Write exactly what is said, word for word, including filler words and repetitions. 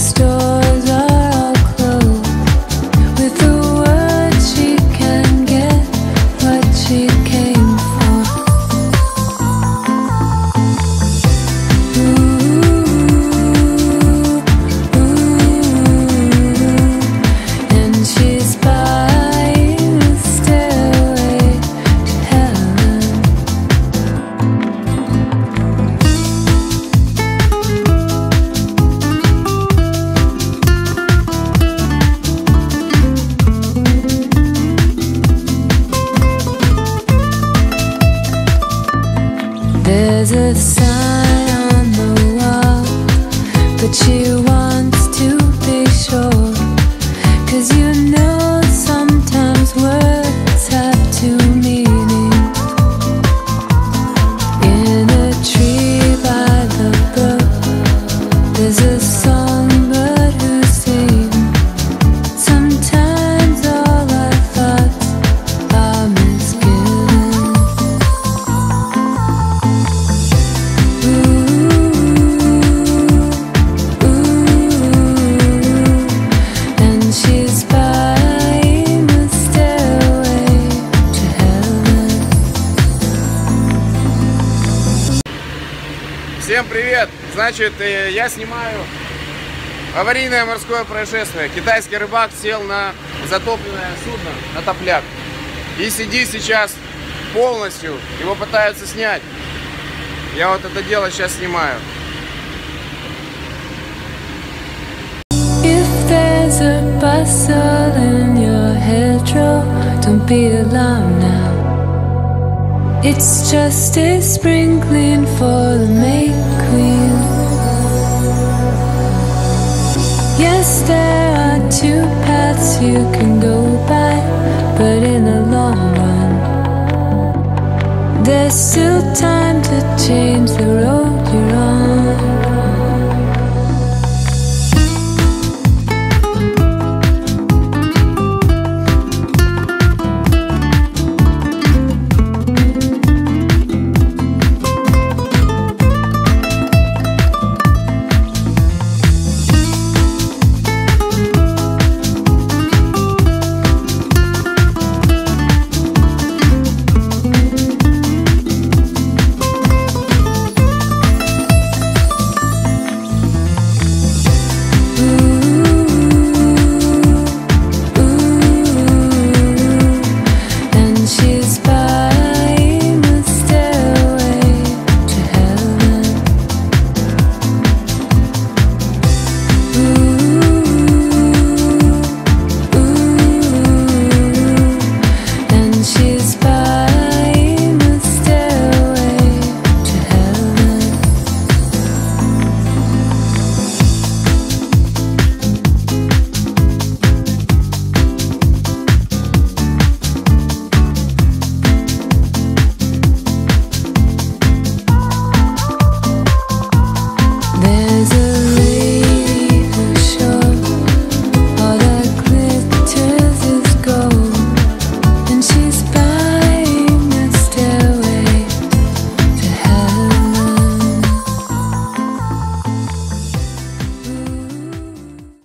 stores are all closed. With the word she can get what she came for. Ooh, ooh, and she's buying a stairway to heaven. There's a sign on the wall, but she wants to be sure. 'Cause you know sometimes words have two meanings. In a tree by the brook, there's a songbird who sings. Sometimes all our thoughts are misgivings. And she's buying a stairway to heaven. Всем привет! Значит, э, я снимаю аварийное морское происшествие. Китайский рыбак сел на затопленное судно, на топляк, и сидит сейчас полностью. Его пытаются снять. Я вот это дело сейчас снимаю. If there's a bustle in your hedgerow, don't be alarmed now. It's just a sprinkling for the May Queen. Yes, there are two paths you can go by, but in the long run, there's still time to change the road you're on.